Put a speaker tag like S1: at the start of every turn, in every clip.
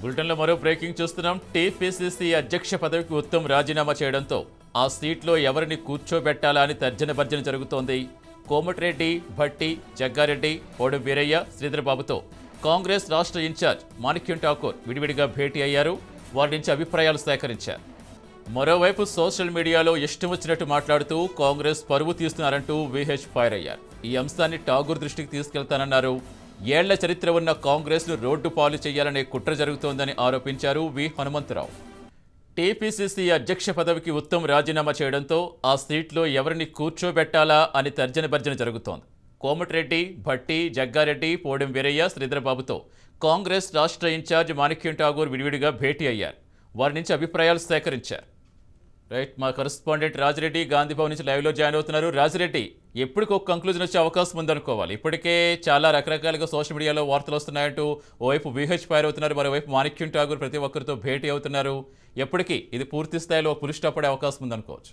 S1: బులెటిన్లో మరో బ్రేకింగ్ చూస్తున్నాం. టీపీసీసీ అధ్యక్ష పదవికి ఉత్తమ్ రాజీనామా చేయడంతో ఆ సీట్లో ఎవరిని కూర్చోబెట్టాలా అని తర్జన భర్జన జరుగుతోంది. కోమటిరెడ్డి, భట్టి, జగ్గారెడ్డి, పోడు వీరయ్య, శ్రీధరబాబుతో కాంగ్రెస్ రాష్ట్ర ఇన్ఛార్జ్ మాణిక్యం ఠాకూర్ విడివిడిగా భేటీ అయ్యారు. వారి నుంచి అభిప్రాయాలు సేకరించారు. మరోవైపు సోషల్ మీడియాలో ఇష్టం వచ్చినట్టు మాట్లాడుతూ కాంగ్రెస్ పరువు తీస్తున్నారంటూ వీహెచ్ ఫైర్ అయ్యారు. ఈ అంశాన్ని ఠాగూర్ దృష్టికి తీసుకెళ్తానన్నారు. ఏళ్ల చరిత్ర ఉన్న కాంగ్రెస్ను రోడ్డు పాలు చేయాలనే కుట్ర జరుగుతోందని ఆరోపించారు వి హనుమంతరావు. టీపీసీసీ అధ్యక్ష పదవికి ఉత్తమ్ రాజీనామా చేయడంతో ఆ సీట్లో ఎవరిని కూర్చోబెట్టాలా అని తర్జన భర్జన జరుగుతోంది. కోమటిరెడ్డి, భట్టి, జగ్గారెడ్డి, పోడెం వీరయ్య, శ్రీధరబాబుతో కాంగ్రెస్ రాష్ట్ర ఇన్ఛార్జ్ మాణిక్యం ఠాగూర్ విడివిడిగా భేటీ అయ్యారు. వారి నుంచి అభిప్రాయాలు సేకరించారు. రైట్, మా కరెస్పాండెంట్ రాజిరెడ్డి గాంధీభవన్ నుంచి లైవ్లో జాయిన్ అవుతున్నారు. రాజిరెడ్డి, ఎప్పటికి ఒక కంక్లూజన్ వచ్చే అవకాశం ఉందనుకోవాలి. ఇప్పటికే చాలా రకరకాలుగా సోషల్ మీడియాలో వార్తలు వస్తున్నాయంటూ ఓవైపు వీహెచ్ ఫైర్ అవుతున్నారు, మరోవైపు మాణిక్యం ఠాగూర్ ప్రతి ఒక్కరితో భేటీ అవుతున్నారు. ఎప్పటికీ ఇది పూర్తి స్థాయిలో పులి స్టాప్ పడే అవకాశం ఉందనుకోవచ్చు.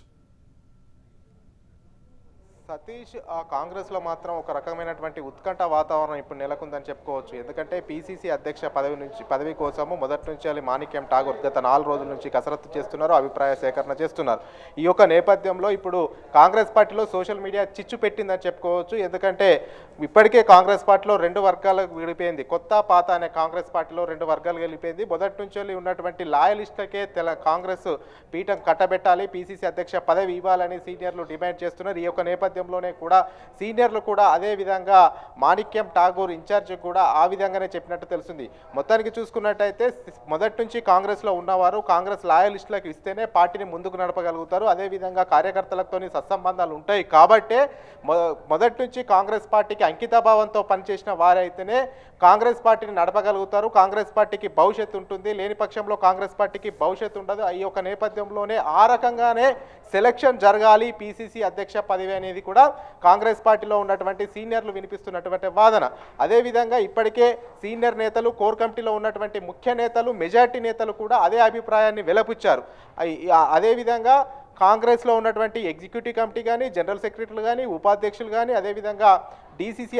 S2: సతీష్, కాంగ్రెస్లో మాత్రం ఒక రకమైనటువంటి ఉత్కంఠ వాతావరణం ఇప్పుడు నెలకొందని చెప్పుకోవచ్చు. ఎందుకంటే పీసీసీ అధ్యక్ష పదవి కోసము మొదటి నుంచి మాణిక్యం ఠాగూర్ గత 4 రోజుల నుంచి కసరత్తు చేస్తున్నారు, అభిప్రాయ సేకరణ చేస్తున్నారు. ఈ యొక్క నేపథ్యంలో ఇప్పుడు కాంగ్రెస్ పార్టీలో సోషల్ మీడియా చిచ్చు పెట్టిందని చెప్పుకోవచ్చు. ఎందుకంటే ఇప్పటికే కాంగ్రెస్ పార్టీలో 2 వర్గాలకు విడిపోయింది. కొత్త పాత అనే కాంగ్రెస్ పార్టీలో 2 వర్గాలు వెళ్ళిపోయింది. మొదటి నుంచి ఉన్నటువంటి లాయలిస్టులకే కాంగ్రెస్ పీఠం కట్టబెట్టాలి, పీసీసీ అధ్యక్ష పదవి ఇవ్వాలని సీనియర్లు డిమాండ్ చేస్తున్నారు. ఈ యొక్క నేపథ్యంలోనే కూడా సీనియర్లు కూడా అదే విధంగా మాణిక్యం ఠాగూర్ ఇన్ఛార్జ్ కూడా ఆ విధంగానే చెప్పినట్టు తెలుస్తుంది. మొత్తానికి చూసుకున్నట్టయితే మొదటి నుంచి కాంగ్రెస్లో ఉన్నవారు కాంగ్రెస్ లాయలిస్టులకు ఇస్తేనే పార్టీని ముందుకు నడపగలుగుతారు. అదేవిధంగా కార్యకర్తలతో సత్సంబంధాలు ఉంటాయి కాబట్టే మొదటి నుంచి కాంగ్రెస్ పార్టీకి అంకితభావంతో పనిచేసిన వారైతేనే కాంగ్రెస్ పార్టీని నడపగలుగుతారు. కాంగ్రెస్ పార్టీకి భవిష్యత్తు ఉంటుంది, లేని పక్షంలో కాంగ్రెస్ పార్టీకి భవిష్యత్తు ఉండదు. ఈ యొక్క నేపథ్యంలోనే ఆ రకంగానే సెలక్షన్ జరగాలి పీసీసీ అధ్యక్ష పదవి అనేది కూడా కాంగ్రెస్ పార్టీలో ఉన్నటువంటి సీనియర్లు వినిపిస్తున్నటువంటి వాదన. అదేవిధంగా ఇప్పటికే సీనియర్ నేతలు, కోర్ కమిటీలో ఉన్నటువంటి ముఖ్య నేతలు, మెజార్టీ నేతలు కూడా అదే అభిప్రాయాన్ని వెలపుచ్చారు. అదేవిధంగా కాంగ్రెస్లో ఉన్నటువంటి ఎగ్జిక్యూటివ్ కమిటీ కానీ, జనరల్ సెక్రటరీలు కానీ, ఉపాధ్యక్షులు కానీ, అదేవిధంగా డీసీసీ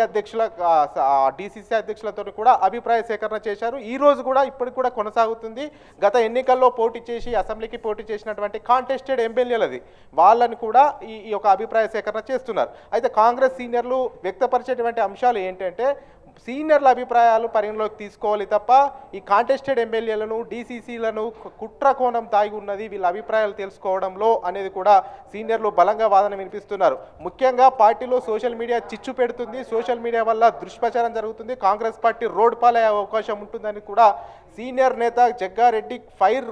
S2: అధ్యక్షులతో కూడా అభిప్రాయ సేకరణ చేశారు. ఈ రోజు కూడా ఇప్పటికి కూడా కొనసాగుతుంది. గత ఎన్నికల్లో పోటీ చేసి అసెంబ్లీకి పోటీ చేసినటువంటి కాంటెస్టెడ్ ఎమ్మెల్యేలది వాళ్ళని కూడా ఈ యొక్క అభిప్రాయ సేకరణ చేస్తున్నారు. అయితే కాంగ్రెస్ సీనియర్లు వ్యక్తపరిచేటువంటి అంశాలు ఏంటంటే సీనియర్ల అభిప్రాయాలు పరిగణలోకి తీసుకోవాలి తప్ప ఈ కాంటెస్టెడ్ ఎమ్మెల్యేలను, డీసీసీలను కుట్ర కోణం దాగి ఉన్నది వీళ్ళ అభిప్రాయాలు తెలుసుకోవడంలో అనేది కూడా సీనియర్లు బలంగా వాదన వినిపిస్తున్నారు. ముఖ్యంగా పార్టీలో సోషల్ మీడియా చిచ్చు పెడుతుంది, సోషల్ మీడియా వల్ల దుష్ప్రచారం జరుగుతుంది, కాంగ్రెస్ పార్టీ రోడ్ పాలయ్యే అవకాశం ఉంటుందని కూడా సీనియర్ నేత జగ్గారెడ్డి ఫైర్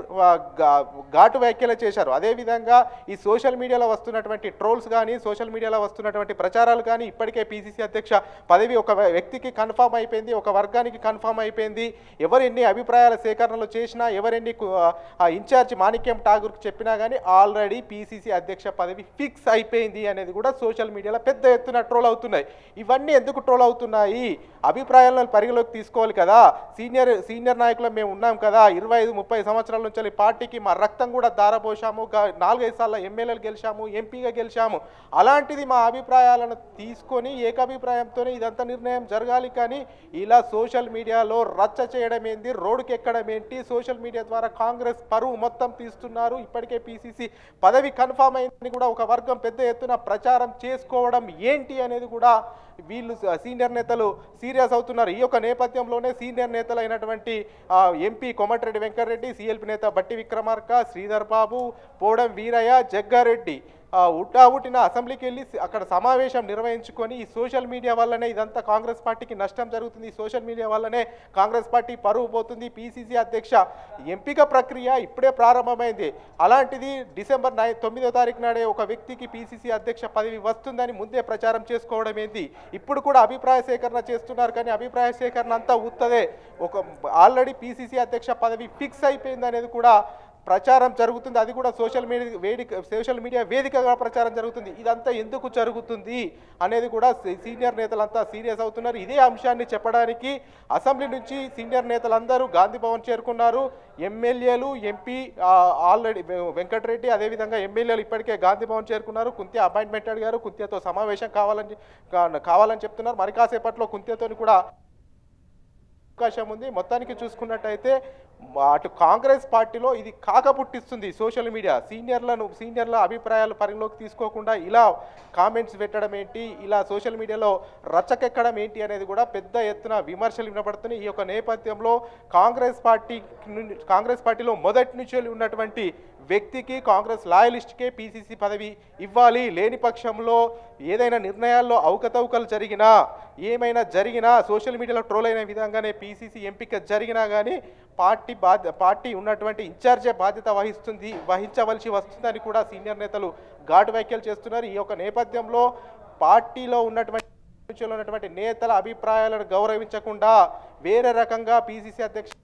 S2: ఘాటు వ్యాఖ్యలు చేశారు. అదేవిధంగా ఈ సోషల్ మీడియాలో వస్తున్నటువంటి ట్రోల్స్ కానీ, సోషల్ మీడియాలో వస్తున్నటువంటి ప్రచారాలు కానీ ఇప్పటికే పీసీసీ అధ్యక్ష పదవి ఒక వ్యక్తికి కన్ఫర్మ్ అయిపోయింది, ఒక వర్గానికి కన్ఫర్మ్ అయిపోయింది. ఎవరెన్ని అభిప్రాయాల సేకరణలు చేసినా, ఎవరెన్ని ఇన్ఛార్జ్ మాణిక్యం ఠాగూర్కి చెప్పినా కానీ ఆల్రెడీ పీసీసీ అధ్యక్ష పదవి ఫిక్స్ అయిపోయింది అనేది కూడా సోషల్ మీడియాలో పెద్ద ఎత్తున ట్రోల్ అవుతున్నాయి. ఇవన్నీ ఎందుకు ట్రోల్ అవుతున్నాయి? అభిప్రాయాలను పరిగణలోకి తీసుకోవాలి కదా. సీనియర్ నాయకులు మేము ఉన్నాం కదా, 25-30 సంవత్సరాల నుంచి పార్టీకి మా రక్తం కూడా దారపోసాము, 4-5 సార్లు ఎమ్మెల్యేలు గెలిచాము, ఎంపీగా గెలిచాము. అలాంటిది మా అభిప్రాయాలను తీసుకొని ఏకాభిప్రాయంతోనే ఇదంతా నిర్ణయం జరగాలి. కానీ ఇలా సోషల్ మీడియాలో రచ్చ చేయడం ఏంటి, రోడ్డుకి ఎక్కడం ఏంటి, సోషల్ మీడియా ద్వారా కాంగ్రెస్ పరువు మొత్తం తీస్తున్నారు. ఇప్పటికే పీసీసీ పదవి కన్ఫర్మ్ అయిందని కూడా ఒక వర్గం పెద్ద ఎత్తున ప్రచారం చేసుకోవడం ఏంటి అనేది కూడా వీళ్ళు సీనియర్ నేతలు సీరియస్ అవుతున్నారు. ఈ యొక్క నేపథ్యంలోనే సీనియర్ నేతలు అయినటువంటి ఎంపీ కోమటిరెడ్డి వెంకటరెడ్డి, సీఎల్పీ నేత బట్టి విక్రమార్క, శ్రీధర్ బాబు, పోడం వీరయ్య, జగ్గారెడ్డి ఉట్టావుటిన అసెంబ్లీకి వెళ్ళి అక్కడ సమావేశం నిర్వహించుకొని ఈ సోషల్ మీడియా వల్లనే ఇదంతా కాంగ్రెస్ పార్టీకి నష్టం జరుగుతుంది, సోషల్ మీడియా వల్లనే కాంగ్రెస్ పార్టీ పరువు పోతుంది, పీసీసీ అధ్యక్ష ఎంపిక ప్రక్రియ ఇప్పుడే ప్రారంభమైంది, అలాంటిది డిసెంబర్ 9వ తారీఖు నాడే ఒక వ్యక్తికి పీసీసీ అధ్యక్ష పదవి వస్తుందని ముందే ప్రచారం చేసుకోవడం ఏంటి? ఇప్పుడు కూడా అభిప్రాయ సేకరణ చేస్తున్నారు కానీ అభిప్రాయ సేకరణ అంతా ఉత్తదే. ఆల్రెడీ పీసీసీ అధ్యక్ష పదవి ఫిక్స్ అయిపోయింది అనేది కూడా ప్రచారం జరుగుతుంది. అది కూడా సోషల్ మీడియా వేదికగా ప్రచారం జరుగుతుంది. ఇదంతా ఎందుకు జరుగుతుంది అనేది కూడా సీనియర్ నేతలంతా సీరియస్ అవుతున్నారు. ఇదే అంశాన్ని చెప్పడానికి అసెంబ్లీ నుంచి సీనియర్ నేతలందరూ గాంధీభవన్ చేరుకున్నారు. ఎమ్మెల్యేలు, ఎంపీ ఆల్రెడీ వెంకటరెడ్డి, అదేవిధంగా ఎమ్మెల్యేలు ఇప్పటికే గాంధీభవన్ చేరుకున్నారు. కుంత్య అపాయింట్మెంట్ అడిగారు, కుంత్యతో సమావేశం కావాలని చెప్తున్నారు. మరి కాసేపట్లో కుంత్యతో కూడా అవకాశం ఉంది. మొత్తానికి చూసుకున్నట్టయితే అటు కాంగ్రెస్ పార్టీలో ఇది కాకపుట్టిస్తుంది. సోషల్ మీడియా సీనియర్ల అభిప్రాయాలు పరిగణలోకి తీసుకోకుండా ఇలా కామెంట్స్ పెట్టడం ఏంటి, ఇలా సోషల్ మీడియాలో రచ్చకెక్కడం ఏంటి అనేది కూడా పెద్ద ఎత్తున విమర్శలు వినపడుతున్నాయి. ఈ యొక్క నేపథ్యంలో కాంగ్రెస్ పార్టీలో మొదటి నుంచి ఉన్నటువంటి వ్యక్తికి, కాంగ్రెస్ లాయలిస్ట్కే పీసీసీ పదవి ఇవ్వాలి. లేని పక్షంలో ఏదైనా నిర్ణయాల్లో అవకతవకలు జరిగినా, ఏమైనా జరిగినా, సోషల్ మీడియాలో ట్రోల్ అయిన విధంగానే పీసీసీ ఎంపిక జరిగినా కానీ పార్టీ ఉన్నటువంటి ఇన్ఛార్జే బాధ్యత వహించవలసి వస్తుందని కూడా సీనియర్ నేతలు ఘాటు వ్యాఖ్యలు చేస్తున్నారు. ఈ యొక్క నేపథ్యంలో పార్టీలో ఉన్నటువంటి నేతల అభిప్రాయాలను గౌరవించకుండా వేరే రకంగా పీసీసీ అధ్యక్ష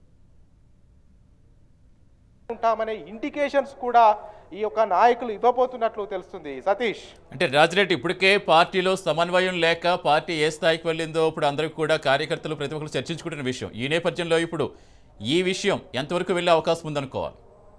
S2: ఉంటామనే ఇండికేషన్స్ కూడా ఈ యొక్క నాయకులు ఇవ్వబోతున్నట్లు తెలుస్తుంది. సతీష్,
S1: అంటే రాజిరెడ్డి ఇప్పటికే పార్టీలో సమన్వయం లేక పార్టీ ఏ స్థాయికి వెళ్ళిందో ఇప్పుడు అందరికీ కూడా కార్యకర్తలు ప్రతి ఒక్కరు చర్చించుకుంటున్న విషయం. ఈ నేపథ్యంలో ఇప్పుడు ఈ విషయం ఎంతవరకు వెళ్ళే అవకాశం ఉందనుకోవాలి?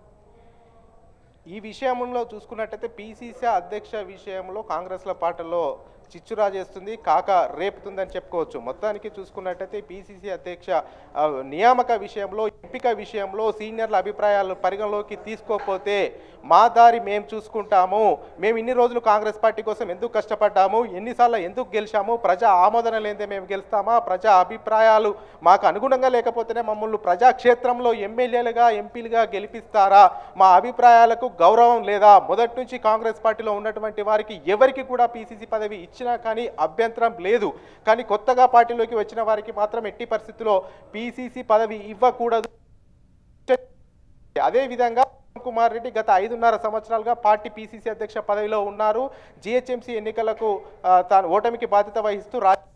S2: ఈ విషయంలో చూసుకున్నట్టయితే పీసీసీ అధ్యక్ష విషయంలో కాంగ్రెస్ల పార్టీలో చిచ్చురా చేస్తుంది, కాక రేపుతుందని చెప్పుకోవచ్చు. మొత్తానికి చూసుకున్నట్టయితే పీసీసీ అధ్యక్ష నియామక విషయంలో, ఎంపిక విషయంలో సీనియర్ల అభిప్రాయాలు పరిగణలోకి తీసుకోకపోతే మా దారి మేము చూసుకుంటాము, మేము ఇన్ని రోజులు కాంగ్రెస్ పార్టీ కోసం ఎందుకు కష్టపడ్డాము, ఎన్నిసార్లు ఎందుకు గెలిచాము, ప్రజా ఆమోదన లేదే మేము గెలుస్తామా, ప్రజా అభిప్రాయాలు మాకు అనుగుణంగా లేకపోతేనే మమ్మల్ని ప్రజాక్షేత్రంలో ఎమ్మెల్యేలుగా ఎంపీలుగా గెలిపిస్తారా, మా అభిప్రాయాలకు గౌరవం లేదా, మొదటి నుంచి కాంగ్రెస్ పార్టీలో ఉన్నటువంటి వారికి ఎవరికి కూడా పీసీసీ పదవి ఇచ్చినా కానీ అభ్యంతరం లేదు, కానీ కొత్తగా పార్టీలోకి వచ్చిన వారికి మాత్రం ఎట్టి పరిస్థితుల్లో పీసీసీ పదవి ఇవ్వకూడదు. అదేవిధంగా కుమార్ రెడ్డి గత 5.5 సంవత్సరాలుగా పార్టీ పీసీసీ అధ్యక్ష పదవిలో ఉన్నారు. జీహెచ్ఎంసీ ఎన్నికలకు తాను ఓటమికి బాధ్యత వహిస్తూ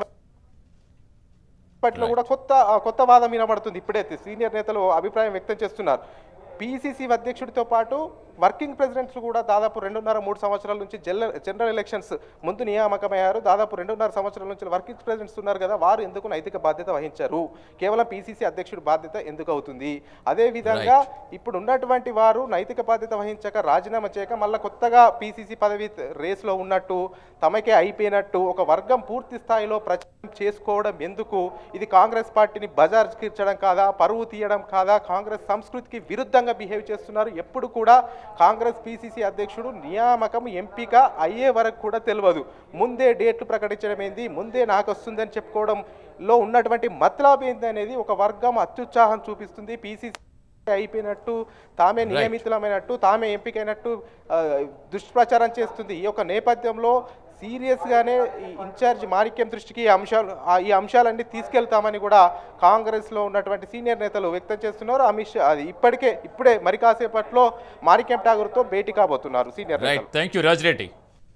S2: రాజకీయాల్లో కూడా కొత్త వాదం వినబడుతుంది. ఇప్పుడైతే సీనియర్ నేతలు అభిప్రాయం వ్యక్తం చేస్తున్నారు. పీసీసీ అధ్యక్షుడితో పాటు వర్కింగ్ ప్రెసిడెంట్స్ కూడా దాదాపు 2.5-3 సంవత్సరాల నుంచి జనరల్ ఎలక్షన్స్ ముందు నియామకమయ్యారు. దాదాపు 2.5 సంవత్సరాల నుంచి వర్కింగ్ ప్రెసిడెంట్స్ ఉన్నారు కదా, వారు ఎందుకు నైతిక బాధ్యత వహించారు, కేవలం పీసీసీ అధ్యక్షుడి బాధ్యత ఎందుకు అవుతుంది? అదేవిధంగా ఇప్పుడు ఉన్నటువంటి వారు నైతిక బాధ్యత వహించక రాజీనామా చేయక మళ్ళీ కొత్తగా పీసీసీ పదవి రేస్లో ఉన్నట్టు, తమకే అయిపోయినట్టు ఒక వర్గం పూర్తి స్థాయిలో ప్రచారం చేసుకోవడం ఎందుకు? ఇది కాంగ్రెస్ పార్టీని బజార్ తీర్చడం కాదా, పరువు తీయడం కాదా? కాంగ్రెస్ సంస్కృతికి విరుద్ధంగా బిహేవ్ చేస్తున్నారు. ఎప్పుడు కూడా కాంగ్రెస్ పీసీసీ అధ్యక్షుడు నియామకం ఎంపిక అయ్యే వరకు కూడా తెలియదు. ముందే డేట్లు ప్రకటించడం ఏంది, ముందే నాకు వస్తుందని చెప్పుకోవడంలో ఉన్నటువంటి మతలబ్ ఏంది అనేది ఒక వర్గం అత్యుత్సాహం చూపిస్తుంది. పీసీసీ అయిపోయినట్టు, తామే నియమితులమైనట్టు, తామే ఎంపికైనట్టు దుష్ప్రచారం చేస్తుంది. ఈ యొక్క నేపథ్యంలో సీరియస్గానే ఇన్ఛార్జ్ మాణిక్యం దృష్టికి ఈ అంశాలన్నీ తీసుకెళ్తామని కూడా కాంగ్రెస్లో ఉన్నటువంటి సీనియర్ నేతలు వ్యక్తం చేస్తున్నారు. అమిత్ షా ఇప్పుడే మరి కాసేపట్లో మాణిక్యం ఠాగూర్తో భేటీ కాబోతున్నారు సీనియర్ నేతలు.
S1: Thank you Rajireddy.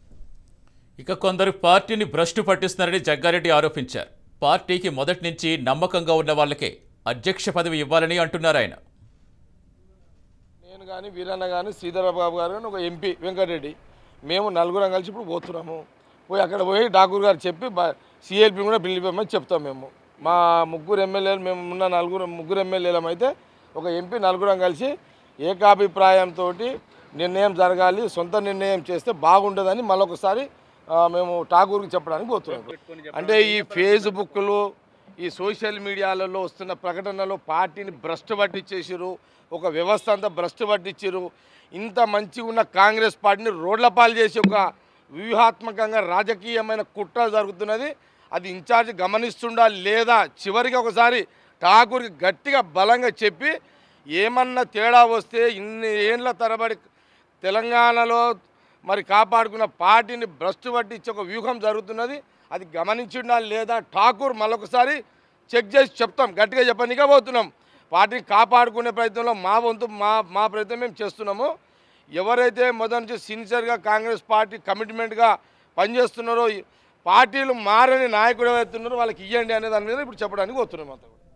S1: ఇక కొందరు పార్టీని భ్రష్టు పట్టిస్తున్నారని జగ్గారెడ్డి ఆరోపించారు. పార్టీకి మొదటి నుంచి నమ్మకంగా ఉన్న వాళ్ళకే అధ్యక్ష పదవి ఇవ్వాలని అంటున్నారు ఆయన.
S3: నేను కానీ వీరన్న కానీ శ్రీధరబాబు గారు కానీ ఒక ఎంపీ వెంకటరెడ్డి, మేము నలుగురం కలిసి ఇప్పుడు పోతున్నాము. పోయి అక్కడ పోయి ఠాకూర్ గారు చెప్పి సిఎల్పి కూడా పిలిపిమ్మని చెప్తాం. మా ముగ్గురు ఎమ్మెల్యేలు, మేము ఉన్న ముగ్గురు ఎమ్మెల్యేలం అయితే ఒక ఎంపీ నలుగురం కలిసి ఏకాభిప్రాయంతో నిర్ణయం జరగాలి, సొంత నిర్ణయం చేస్తే బాగుంటుందని మళ్ళొకసారి మేము ఠాకూర్కి చెప్పడానికి పోతున్నాం. అంటే ఈ ఫేస్బుక్లు, ఈ సోషల్ మీడియాలలో వస్తున్న ప్రకటనలో పార్టీని భ్రష్టు పట్టించేసారు, ఒక వ్యవస్థ అంతా భ్రష్టు పట్టించారు. ఇంత మంచిగా ఉన్న కాంగ్రెస్ పార్టీని రోడ్లపాలు చేసి ఒక వ్యూహాత్మకంగా రాజకీయమైన కుట్ర జరుగుతున్నది. అది ఇన్ఛార్జ్ గమనిస్తుండా లేదా? చివరికి ఒకసారి ఠాకూర్కి గట్టిగా బలంగా చెప్పి ఏమన్నా తేడా వస్తే ఇన్ని ఏళ్ళ తరబడి తెలంగాణలో మరి కాపాడుకున్న పార్టీని భ్రష్టు పట్టించే ఒక వ్యూహం జరుగుతున్నది. అది గమనించిండా లేదా? ఠాకూర్ మళ్ళొకసారి చెక్ చేసి చెప్తాం, గట్టిగా చెప్పనిగా పోతున్నాం. పార్టీని కాపాడుకునే ప్రయత్నంలో మా వంతు మా ప్రయత్నం మేము చేస్తున్నాము. ఎవరైతే మొదటి నుంచి సిన్సియర్గా కాంగ్రెస్ పార్టీ కమిట్మెంట్గా పనిచేస్తున్నారో, పార్టీలు మారని నాయకుడు ఎవరైతున్నారో వాళ్ళకి ఇవ్వండి అనే దాని మీద ఇప్పుడు చెప్పడానికి పోతున్నాం.